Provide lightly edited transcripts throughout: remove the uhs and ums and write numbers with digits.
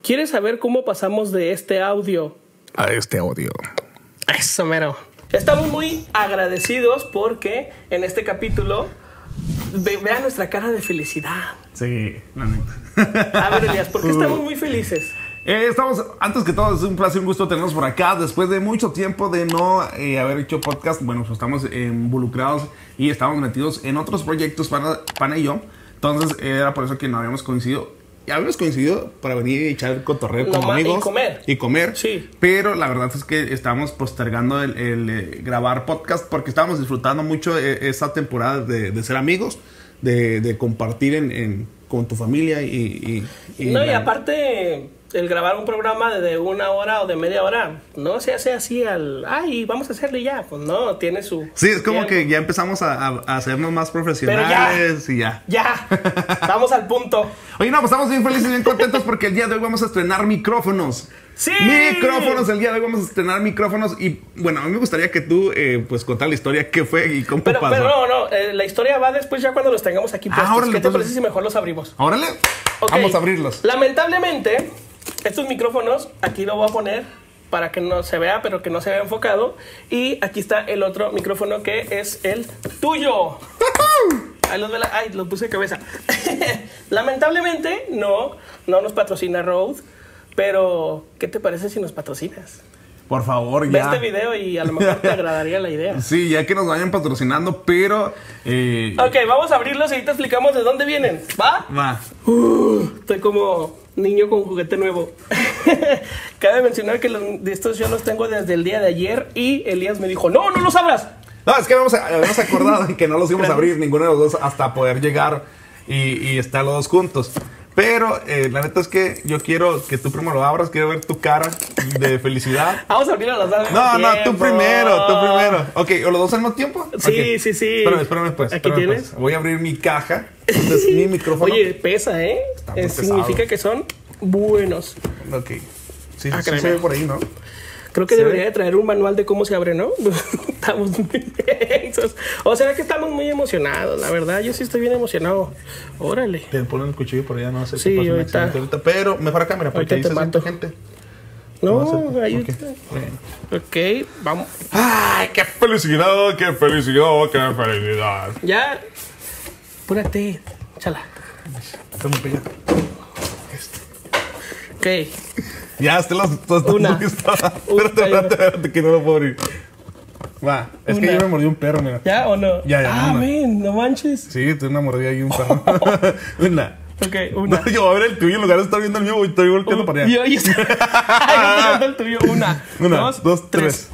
¿Quieres saber cómo pasamos de este audio a este audio? Eso, mero. Estamos muy agradecidos porque en este capítulo vean nuestra cara de felicidad. Sí, la neta. A ver, Elías, ¿por qué estamos muy felices? Estamos, antes que todo, es un placer, un gusto tenernos por acá. Después de mucho tiempo de no haber hecho podcast, bueno, pues estamos involucrados y estamos metidos en otros proyectos, Pana y yo. Entonces, era por eso que no habíamos coincidido. Ya habíamos coincidido para venir y echar el cotorreo como amigos. Y comer. Sí. Pero la verdad es que estábamos postergando el grabar podcast porque estábamos disfrutando mucho esa temporada de ser amigos, de compartir con tu familia y aparte, el grabar un programa de 1 hora o de media hora no se hace así ay, vamos a hacerle ya. Pues no, tiene su... Sí, es como que ya empezamos a hacernos más profesionales. Pero ya, vamos al punto. Oye, no, pues estamos bien felices y bien contentos porque el día de hoy vamos a estrenar micrófonos. ¡Sí! Micrófonos, el día de hoy vamos a estrenar micrófonos. Y bueno, a mí me gustaría que tú pues contar la historia, qué fue y cómo pasó. Pero no, la historia va después ya cuando los tengamos aquí puestos. Órale, ¿Qué te parece si mejor los abrimos? Órale, okay. Vamos a abrirlos. Lamentablemente, estos micrófonos, aquí lo voy a poner para que no se vea, pero que no se vea enfocado. Y aquí está el otro micrófono que es el tuyo. Ahí los puse de cabeza. Lamentablemente, no nos patrocina Rode. Pero, ¿qué te parece si nos patrocinas? Por favor, Ve ya. este video y a lo mejor te agradaría la idea. Sí, ya que nos vayan patrocinando, pero... Ok, vamos a abrirlos y ahorita explicamos de dónde vienen. ¿Va? Va. Estoy como niño con juguete nuevo. Cabe mencionar que de estos yo los tengo desde el día de ayer y Elías me dijo, no los abras. No, es que habíamos acordado que no los íbamos a abrir ninguno de los dos hasta poder llegar y estar los dos juntos. Pero la neta es que yo quiero que tú primero lo abras. Quiero ver tu cara de felicidad. Vamos a abrir a las dos. No, tú primero. Ok, ¿o los dos al mismo tiempo? Sí, okay. Sí. Espérame pues. Aquí tienes. Pues. Voy a abrir mi caja. Entonces, mi micrófono. Oye, pesa, significa que son buenos. Ok. Sí, se ve por ahí, ¿no? Creo que debería de traer un manual de cómo se abre, ¿no? Estamos muy densos. O sea que estamos muy emocionados, la verdad. Yo sí estoy bien emocionado. Órale. Te ponen el cuchillo por allá, no sé sí, qué pasa ahorita. Pero mejor a cámara, porque ahí se siente gente. No, ahí está. Ok, vamos. ¡Ay, qué felicidad, qué felicidad, qué felicidad! Ya. Apúrate. Chala. Ok. Ya, Una. Espérate, que no lo puedo abrir. Va, es que yo me mordí un perro, mira. ¿Ya o no? Ya. Ven, no manches. Sí, tú una mordida ahí un perro. Una. Ok, una. No, yo voy a ver el tuyo en lugar de estar viendo el mío, voy estoy volteando para allá. Yo estoy viendo el tuyo. Una, dos, tres.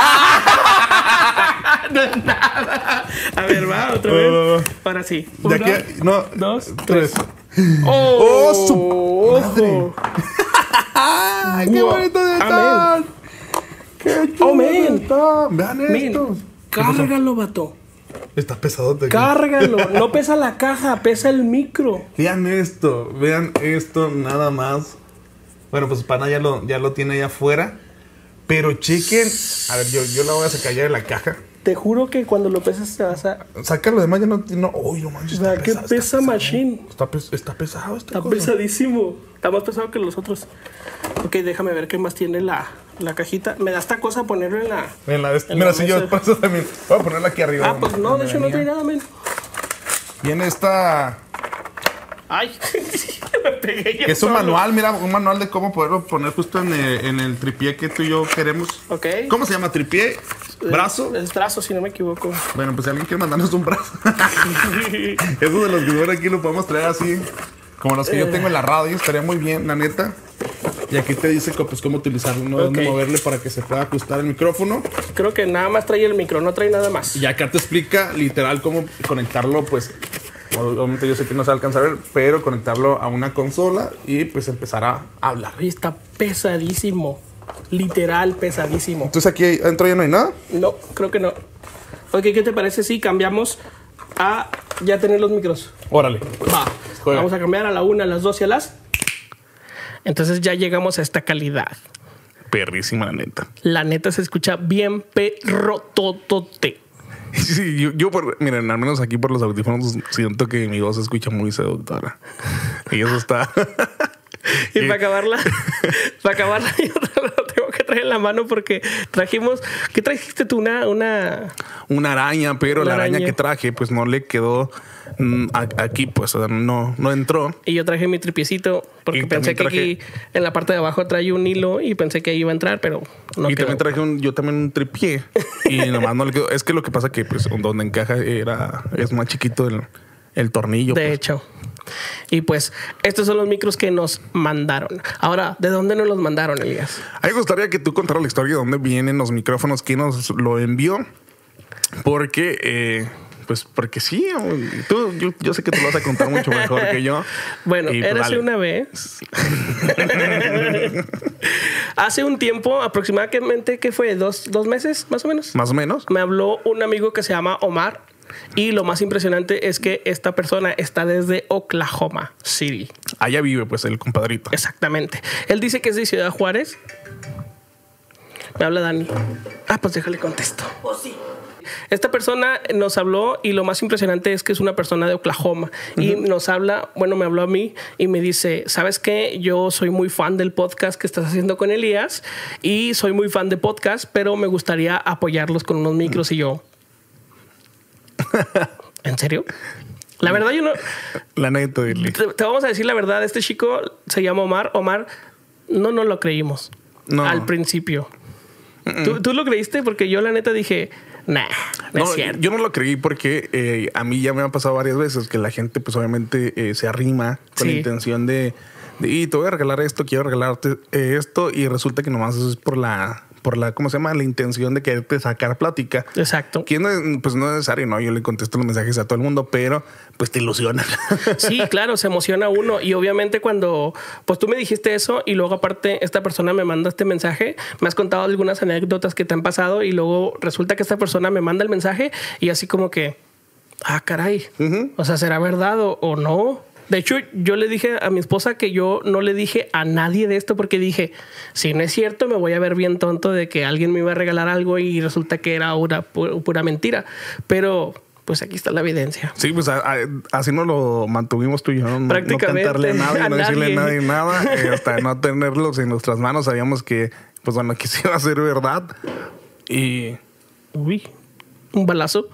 Nada. A ver, va, otra vez. Ahora sí. De aquí, no. 2, 3. ¡Oh, su madre! ¡Ay, qué bonito de estar! ¡Qué chulo están! Vean esto. Cárgalo, vato. Está pesadote. Cárgalo. No pesa la caja, pesa el micro. Vean esto nada más. Bueno, pues Pana ya lo tiene allá afuera. Pero chequen. A ver, yo la voy a sacar ya de la caja. Te juro que cuando lo pesas te vas a... Sácalo, además ya no... Uy, no manches, está pesado. ¿Qué pesa machine? Está pesado Está pesadísimo. Está más pesado que los otros. Ok, déjame ver qué más tiene la cajita. Me da esta cosa ponerlo en la... Mira, si yo paso también. Voy a ponerla aquí arriba. Pues no, de hecho no trae nada, men. Viene esta... Ay, me pegué yo. Que es un manual, mira, un manual de cómo poderlo poner justo en el tripié que tú y yo queremos. Ok. ¿Cómo se llama? ¿Tripié? ¿Brazo? Es brazo, si no me equivoco. Bueno, pues si alguien quiere mandarnos un brazo. Eso de los que ven aquí lo podemos traer así. Como los que yo tengo en la radio, estaría muy bien, la neta. Y aquí te dice pues cómo utilizarlo, ¿no? Dónde moverle para que se pueda ajustar el micrófono. Creo que nada más trae el micro, no trae nada más. Y acá te explica literal cómo conectarlo, pues... Obviamente yo sé que no se alcanza a ver, pero conectarlo a una consola y pues empezar a hablar. Oye, está pesadísimo. Literal pesadísimo. Entonces aquí adentro ya no hay nada. No, creo que no. Ok, ¿qué te parece si cambiamos a ya tener los micros? Órale. Va. Juega. Vamos a cambiar a la 1, a las 2 y a las... Entonces ya llegamos a esta calidad. Perrísima, la neta. La neta se escucha bien perrototote. Sí, miren, al menos aquí por los audífonos siento que mi voz se escucha muy seductora. Y eso está... Y para acabarla, yo lo tengo que traer en la mano porque trajimos... ¿Qué trajiste tú? Una araña, pero Una la araña araña. que traje pues no le quedó aquí, pues o sea, no entró. Y yo traje mi tripiecito porque Y pensé que también aquí en la parte de abajo trae un hilo y pensé que ahí iba a entrar, pero no Y quedó. también traje yo también un tripié y nomás no le quedó. Es que lo que pasa que pues donde encaja es más chiquito el tornillo. De pues. hecho. Y pues estos son los micros que nos mandaron. Ahora, ¿de dónde nos los mandaron, Elías? A mí me gustaría que tú contaras la historia de dónde vienen los micrófonos, quién nos lo envió. Porque, pues porque sí, yo sé que tú lo vas a contar mucho mejor que yo. Bueno, Y, pues, érase dale. una vez. Hace un tiempo, aproximadamente, ¿qué fue? ¿Dos meses, más o menos? Más o menos. Me habló un amigo que se llama Omar. Y lo más impresionante es que esta persona está desde Oklahoma City. Allá vive pues el compadrito. Exactamente. Él dice que es de Ciudad Juárez. Me habla Dani. Pues déjale contesto. Sí. Esta persona nos habló y lo más impresionante es que es una persona de Oklahoma y nos habla, bueno, me habló a mí y me dice, ¿sabes qué? Yo soy muy fan del podcast que estás haciendo con Elías y soy muy fan de podcast, pero me gustaría apoyarlos con unos micros y yo. ¿En serio? La verdad yo no... La neta, dile. Te vamos a decir la verdad, este chico se llama Omar. Omar, no nos lo creímos No. al principio. ¿Tú lo creíste? Porque yo la neta dije, nah, no es cierto. Yo no lo creí porque a mí ya me ha pasado varias veces que la gente pues obviamente se arrima con la Sí. intención de y te voy a regalar esto, quiero regalarte esto y resulta que nomás eso es por la ¿cómo se llama? La intención de quererte sacar plática. Exacto. Que pues no es necesario, ¿no? Yo le contesto los mensajes a todo el mundo, pero pues te ilusiona. Sí, claro, se emociona uno. Y obviamente cuando pues tú me dijiste eso y luego aparte esta persona me manda este mensaje, me has contado algunas anécdotas que te han pasado y luego resulta que esta persona me manda el mensaje y así como que, caray, o sea, ¿será verdad o no? De hecho, yo le dije a mi esposa que yo no le dije a nadie de esto porque dije, si no es cierto, me voy a ver bien tonto de que alguien me iba a regalar algo y resulta que era una pura mentira. Pero pues aquí está la evidencia. Sí, pues así nos lo mantuvimos tú y yo. No Prácticamente, cantarle a nadie, a no decirle a nadie. nadie nada. Hasta no tenerlos en nuestras manos sabíamos que, pues bueno, que sí iba a ser verdad. Y Uy, un balazo.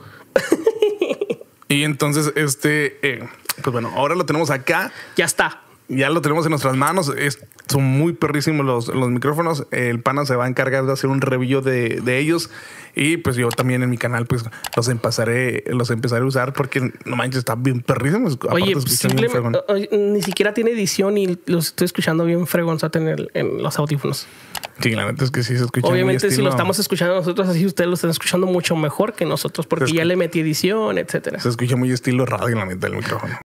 Y entonces, pues bueno, ahora lo tenemos acá. Ya está. Ya lo tenemos en nuestras manos. Son muy perrísimos los micrófonos. El pana se va a encargar de hacer un review de ellos. Y pues yo también en mi canal pues los empezaré a usar porque no manches, están bien perrísimos. Oye, Aparte, se escuchan bien fregón. ni siquiera tiene edición y los estoy escuchando bien fregonzote en los audífonos. Sí, la neta es que sí se escucha. Obviamente, muy si lo estilo- estamos escuchando nosotros así, ustedes lo están escuchando mucho mejor que nosotros porque Es ya que- le metí edición, etcétera. Se escucha muy estilo radio, la neta, del micrófono.